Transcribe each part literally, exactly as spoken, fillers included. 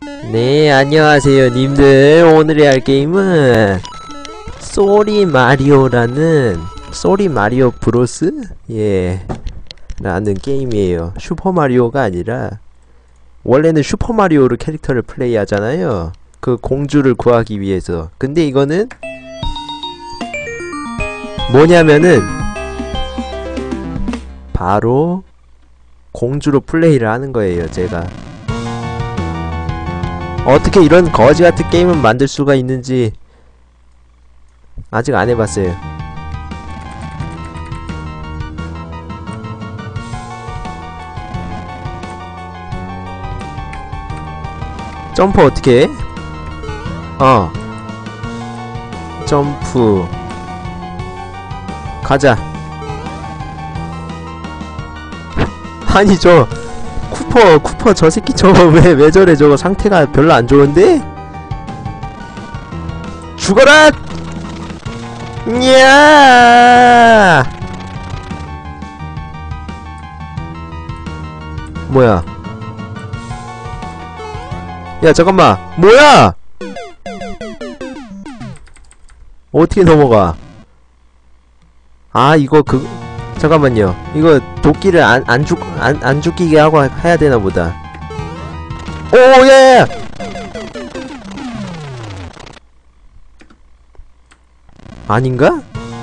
네, 안녕하세요 님들. 오늘의 할 게임은 소리 마리오라는 소리 마리오 브로스? 예 라는 게임이에요. 슈퍼마리오가 아니라 원래는 슈퍼마리오로 캐릭터를 플레이하잖아요, 그 공주를 구하기 위해서. 근데 이거는 뭐냐면은 바로 공주로 플레이를 하는 거예요. 제가 어떻게 이런 거지같은 게임을 만들 수가 있는지 아직 안 해봤어요. 점프 어떻게 해? 어 점프 가자. 아니 저 쿠퍼 쿠퍼 저 새끼 저거 왜 왜 저래. 저거 상태가 별로 안 좋은데? 죽어라! 냐! 뭐야? 야 잠깐만, 뭐야? 어떻게 넘어가? 아 이거 그 잠깐만요. 이거 도끼를 안 안 죽 안 안 죽이게 하고 해야 되나 보다. 오 예. 아닌가?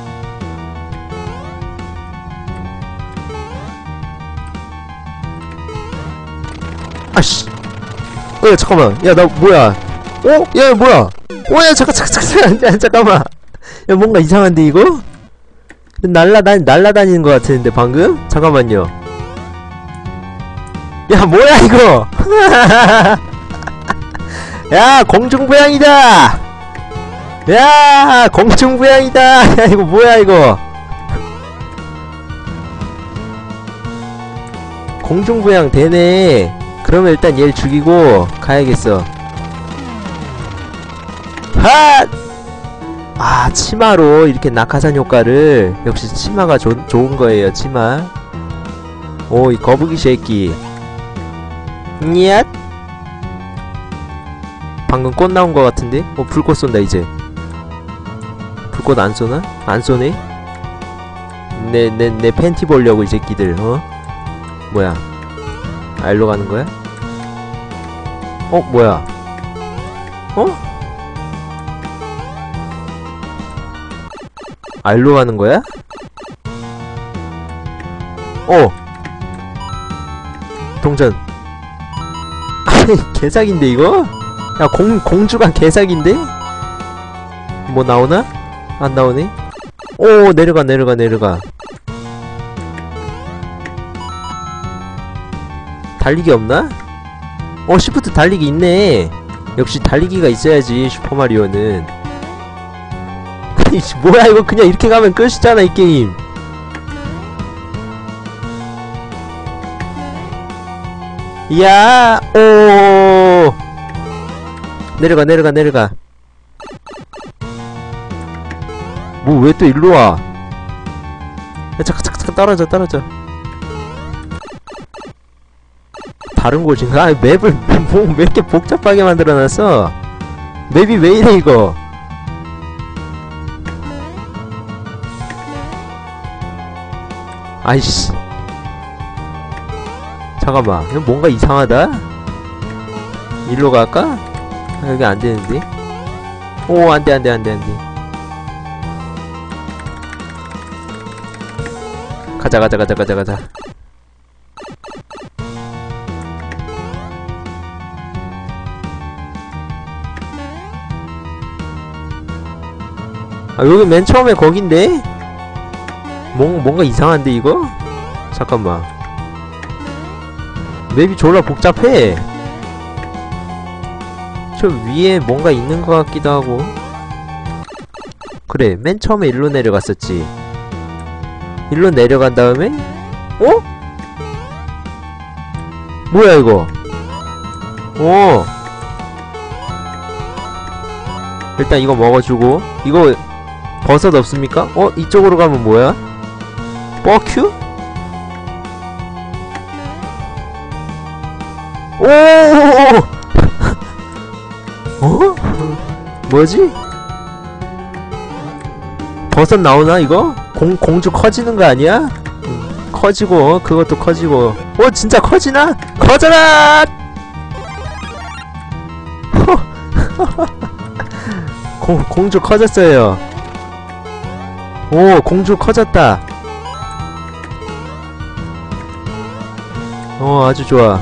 아씨. 어 잠깐만. 야 나 뭐야? 어? 야 뭐야? 오야 잠깐 잠깐 잠깐 잠깐 잠깐만. 야 뭔가 이상한데 이거? 날라다 날라다니는 것 같은데 방금? 잠깐만요. 야 뭐야 이거? 야 공중부양이다. 야 공중부양이다. 야 이거 뭐야 이거? 공중부양 되네. 그러면 일단 얘를 죽이고 가야겠어. 핫! 아 치마로 이렇게 낙하산 효과를. 역시 치마가 조, 좋은 거예요. 치마. 오 이 거북이 새끼. 얏. 방금 꽃 나온 거 같은데? 어 불꽃 쏜다 이제. 불꽃 안 쏘나? 안 쏘네? 내 내 내 팬티 보려고 이 새끼들. 어? 뭐야? 아 일로 가는 거야? 어 뭐야? 어? 아 일로 가는 거야? 어! 동전. 아니 개사기인데 이거? 야 공, 공주가 개사기인데? 뭐 나오나? 안 나오네? 오 내려가 내려가 내려가. 달리기 없나? 어 시프트 달리기 있네. 역시 달리기가 있어야지 슈퍼마리오는. 뭐야 이거 그냥 이렇게 가면 끝이잖아 이 게임. 야, 오, 내려가 내려가 내려가. 뭐 왜 또 일로 와? 야 잠깐 잠깐 잠깐 떨어져 떨어져. 다른 곳인가? 아, 맵을 뭐 왜 이렇게 복잡하게 만들어놨어? 맵이 왜 이래 이거? 아이씨 잠깐만 이거 뭔가 이상하다? 일로 갈까? 아, 여기 안되는데? 오 안돼 안돼 안돼 안돼. 가자 가자 가자 가자 가자. 아 여기 맨 처음에 거긴데? 뭔, 뭔가 이상한데 이거? 잠깐만. 맵이 졸라 복잡해. 저 위에 뭔가 있는 것 같기도 하고. 그래 맨 처음에 일로 내려갔었지. 일로 내려간 다음에 어? 뭐야 이거? 오 일단 이거 먹어주고. 이거 버섯 없습니까? 어? 이쪽으로 가면 뭐야? 뻐큐? 오! 뭐지? 버섯 나오나 이거? 공, 공주 커지는 거 아니야? 음, 커지고 그것도 커지고. 오 진짜 커지나? 커져라! 공, 공주 커졌어요. 오 공주 커졌다. 어 아주 좋아.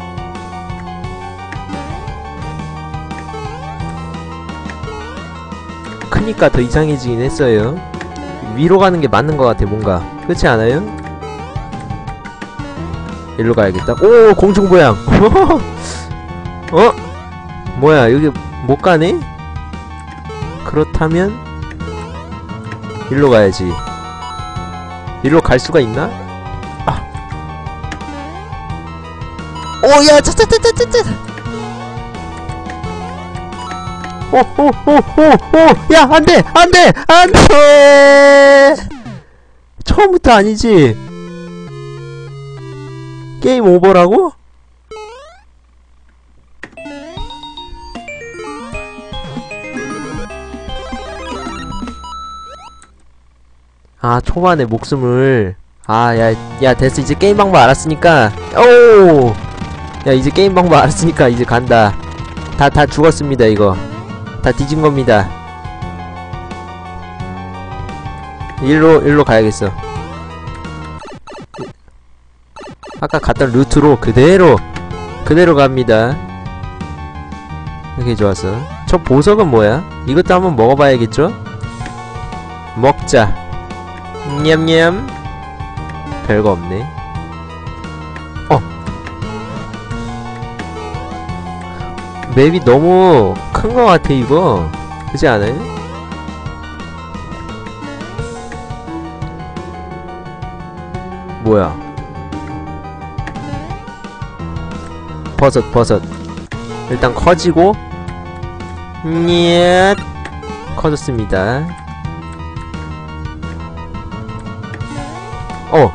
크니까 더 이상해지긴 했어요. 위로 가는 게 맞는 것 같아 뭔가. 그렇지 않아요? 일로 가야겠다. 오 공중부양. 어? 뭐야 여기 못 가네? 그렇다면 일로 가야지. 일로 갈 수가 있나? 아. 오야 차차차차차차. 오오오오오 야 안돼 안돼 안돼. 처음부터 아니지. 게임 오버라고? 아 초반에 목숨을 아 야 야 됐어 이제 게임 방법 알았으니까. 오 야 이제 게임 방법 알았으니까 이제 간다. 다 다 죽었습니다. 이거 다 뒤진 겁니다. 일로 일로 가야겠어. 아까 갔던 루트로 그대로 그대로 갑니다. 이렇게 좋았어. 저 보석은 뭐야? 이것도 한번 먹어봐야겠죠? 먹자. 냠냠. 별거 없네. 어. 맵이 너무 큰 거 같아 이거. 그렇지 않아요? 뭐야? 버섯 버섯. 일단 커지고. 녜. 커졌습니다. 어.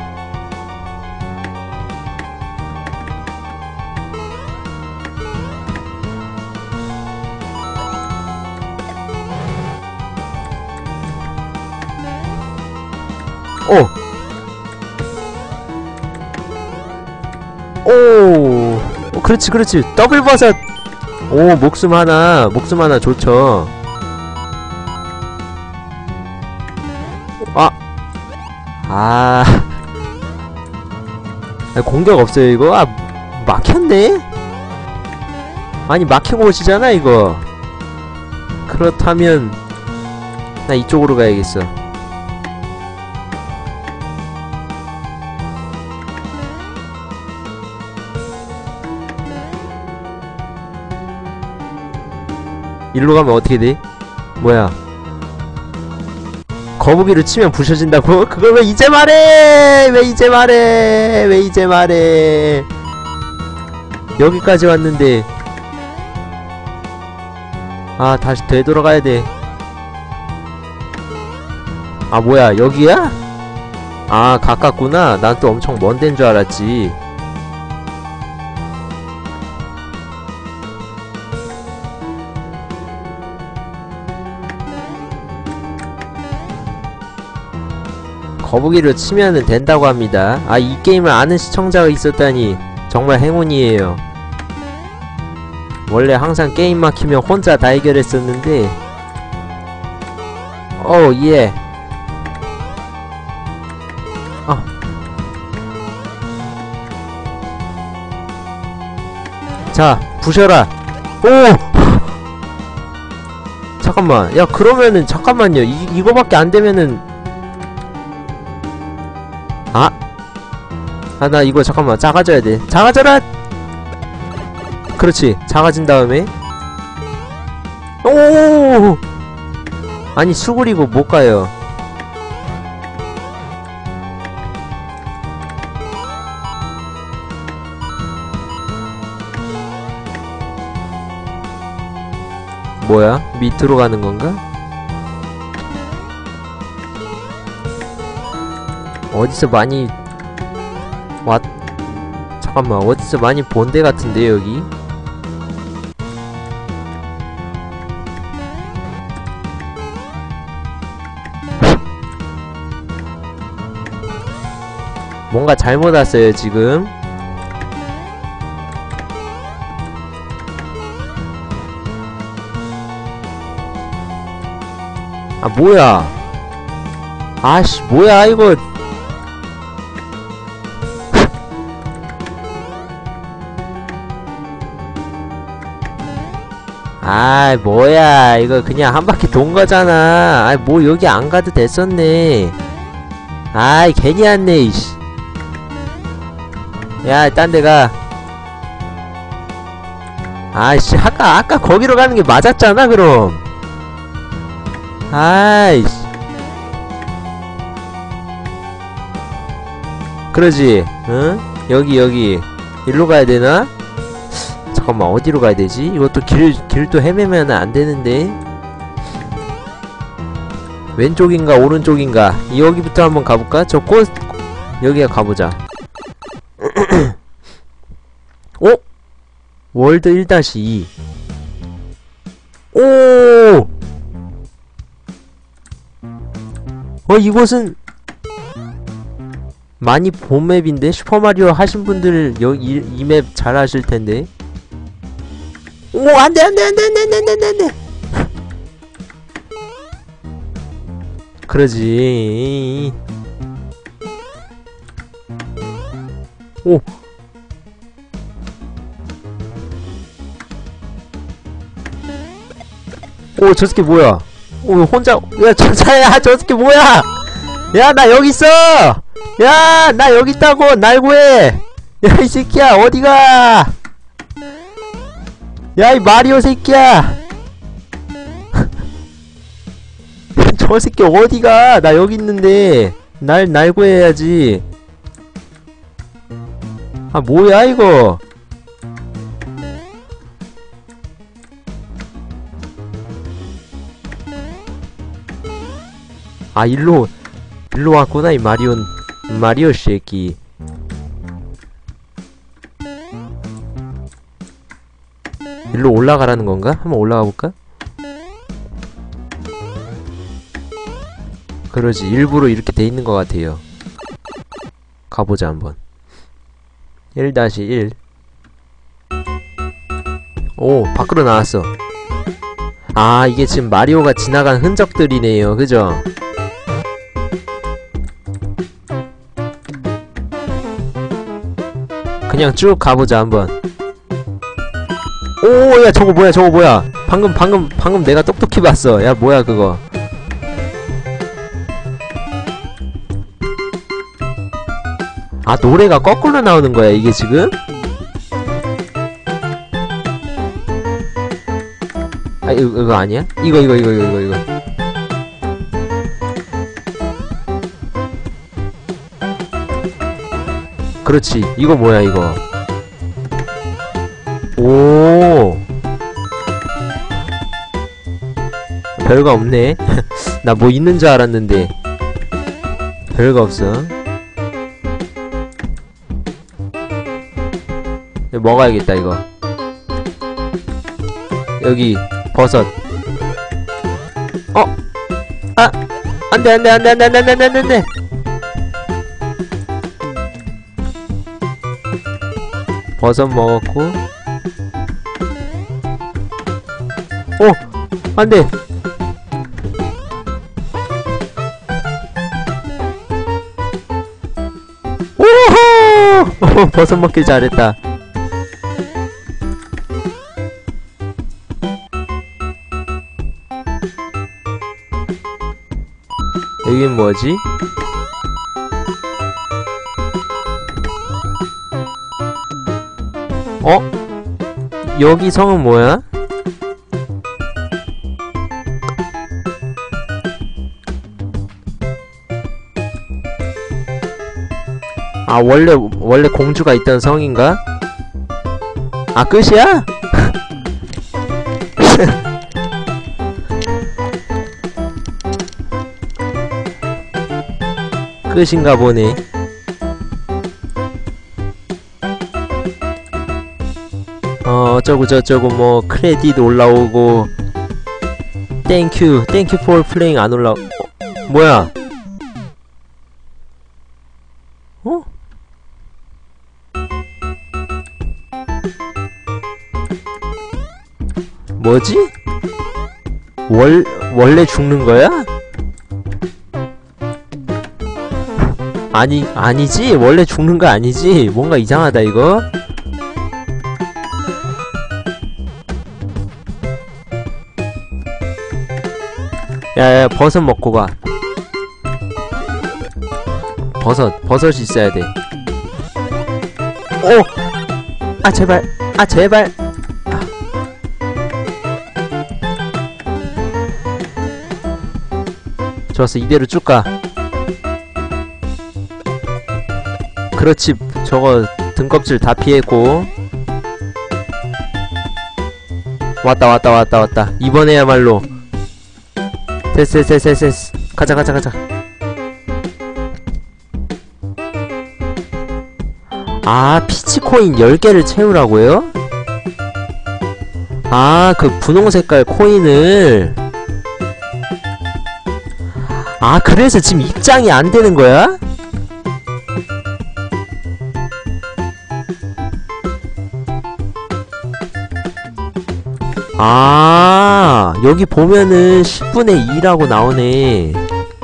오. 오. 오, 그렇지 그렇지. 더블 버섯. 오, 목숨 하나. 목숨 하나 좋죠. 아. 아. 공격 없어요 이거? 아 막혔네? 아니 막히고 오시잖아 이거. 그렇다면 나 이쪽으로 가야겠어. 일로 가면 어떻게 돼? 뭐야? 거북이를 치면 부셔진다고? 그걸 왜 이제 말해! 왜 이제 말해! 왜 이제 말해! 여기까지 왔는데. 아, 다시 되돌아가야 돼. 아, 뭐야, 여기야? 아, 가깝구나. 난 또 엄청 먼 데인 줄 알았지. 거북이를 치면은 된다고 합니다. 아, 이 게임을 아는 시청자가 있었다니 정말 행운이에요. 원래 항상 게임 막히면 혼자 다 해결했었는데. 오 예. 아. 자 부셔라. 오. 잠깐만. 야 그러면은 잠깐만요. 이, 이거밖에 안되면은 아! 아, 나 이거 잠깐만 작아져야 돼. 작아져라! 그렇지. 작아진 다음에 오! 아니 수그리고 못 가요. 뭐야? 밑으로 가는 건가? 어디서 많이 왔... 잠깐만 어디서 많이 본 데 같은데 여기? 뭔가 잘못 왔어요 지금. 아 뭐야. 아씨 뭐야 이거. 아이 뭐야 이거 그냥 한 바퀴 돈 거잖아. 아이 뭐 여기 안 가도 됐었네. 아이 괜히 왔네 이씨. 야 딴 데 가. 아이씨 아까 아까 거기로 가는 게 맞았잖아 그럼. 아이씨 그러지 응? 여기 여기 일로 가야 되나? 잠깐만 어디로 가야 되지? 이것도 길, 길도 헤매면 안 되는데. 왼쪽인가 오른쪽인가 여기부터 한번 가볼까? 저 꽃 여기에 가보자. 어? 월드 일 다시 이. 오! 어 이곳은 많이 본 맵인데? 슈퍼마리오 하신 분들 여기 이 맵 잘 아실텐데. 오 안돼 안돼 안돼 안돼 안돼 안돼 안돼. 그러지. 오. 오 저 새끼 뭐야. 오 혼자. 야 저차야 저 새끼 뭐야. 야 나 여기 있어. 야 나 여기 있다고. 날 구해. 야 이 새끼야 어디가. 야 이 마리오 새끼야. 저 새끼 어디가. 나 여기 있는데 날 날 구해야지. 아 뭐야 이거. 아 일로 일로 왔구나 이 마리오 마리오 새끼. 일로 올라가라는 건가? 한번 올라가 볼까? 그러지 일부러 이렇게 돼 있는 것 같아요. 가보자 한번. 일 다시 일. 오 밖으로 나왔어. 아 이게 지금 마리오가 지나간 흔적들이네요 그죠? 그냥 쭉 가보자 한번. 오 야 저거 뭐야 저거 뭐야. 방금 방금 방금 내가 똑똑히 봤어. 야 뭐야 그거. 아 노래가 거꾸로 나오는 거야 이게 지금? 아 이거, 이거 아니야? 이거 이거 이거 이거 이거 그렇지 이거 뭐야 이거. 오 별거 없네. 나 뭐 있는 줄 알았는데 별거 없어. 이거 먹어야겠다 이거. 여기 버섯. 어? 아! 안돼 안돼 안돼 안돼 안돼 안돼 안돼 안돼. 버섯 먹었고. 오! 안돼! 오호! 버섯 먹길 잘했다. 여긴 뭐지? 어? 여기 성은 뭐야? 아 원래 원래 공주가 있던 성인가? 아 끝이야? 끝인가 보네. 어 어쩌고 저쩌고 뭐 크레딧 올라오고 땡큐 땡큐 for playing 안 올라. 어? 뭐야? 어? 뭐지? 월, 원래 죽는 거야? 아니, 아니지? 원래 죽는 거 아니지? 뭔가 이상하다, 이거? 야야, 버섯 먹고 가. 버섯, 버섯이 있어야 돼. 오! 아, 제발. 아, 제발. 아. 좋았어, 이대로 쭉 가. 그렇지, 저거 등껍질 다 피했고. 왔다 왔다 왔다 왔다. 이번에야말로 됐어 됐어 됐어 됐어. 가자 가자 가자. 아, 피치코인 열 개를 채우라고요? 아, 그 분홍색깔 코인을. 아, 그래서 지금 입장이 안 되는 거야? 아, 여기 보면은 십분의 이라고 나오네.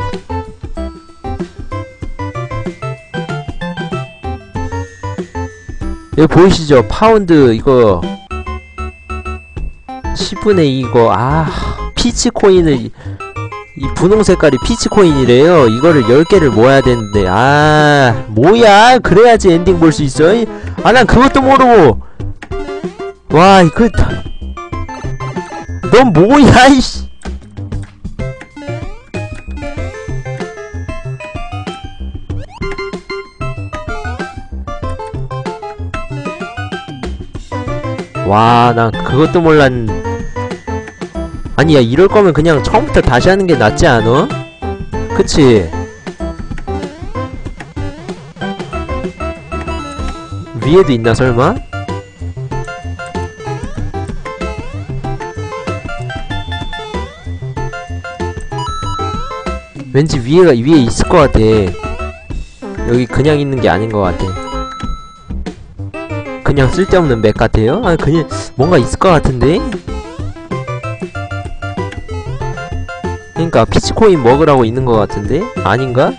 여기 보이시죠? 파운드 이거 십분의 이 이거. 아, 피치코인을, 이 분홍 색깔이 피치코인이래요. 이거를 열 개를 모아야 되는데. 아, 뭐야, 그래야지 엔딩 볼 수 있어. 아, 난 그것도 모르고. 와, 이거 넌 뭐야, 이씨. 와, 난 그것도 몰랐. 아니, 야, 이럴 거면 그냥 처음부터 다시 하는 게 낫지 않어? 그치? 위에도 있나, 설마? 왠지 위에가, 위에 있을 것 같아. 여기 그냥 있는 게 아닌 것 같아. 그냥 쓸데없는 맵 같아요? 아, 그냥 뭔가 있을 것 같은데? 그니까 피치코인 먹으라고 있는 것 같은데? 아닌가?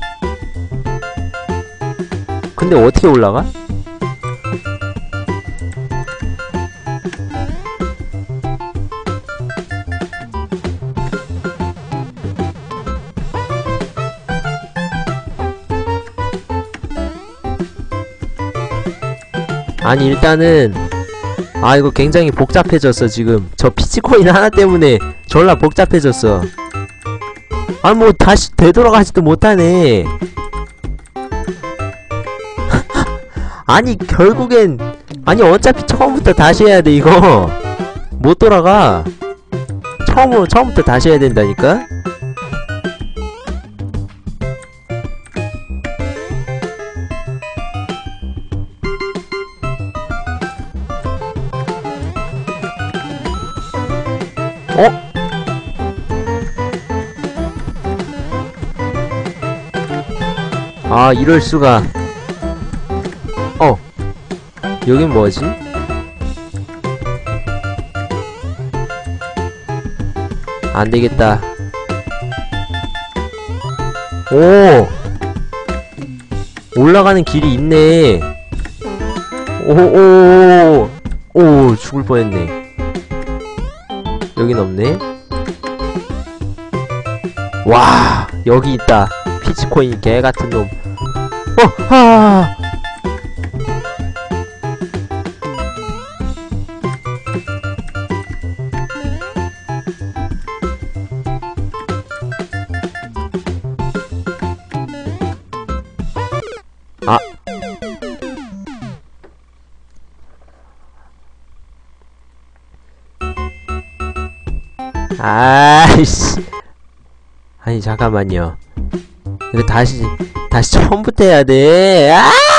근데 어떻게 올라가? 아니, 일단은 아, 이거 굉장히 복잡해졌어. 지금 저 피치코인 하나 때문에 졸라 복잡해졌어. 아, 뭐 다시 되돌아가지도 못하네. 아니, 결국엔 아니 어차피 처음부터 다시 해야 돼. 이거 못 돌아가. 처음으로 처음부터 다시 해야 된다니까. 어? 아, 이럴수가. 어, 여긴 뭐지? 안되겠다. 오! 올라가는 길이 있네. 오오오오. 오, 죽을 뻔했네. 여긴 없네. 와, 여기 있다. 피치코인 개같은 놈. 어! 하! 아! 아이씨. 아니, 잠깐만요. 이거 다시 다시 처음부터 해야 돼. 아!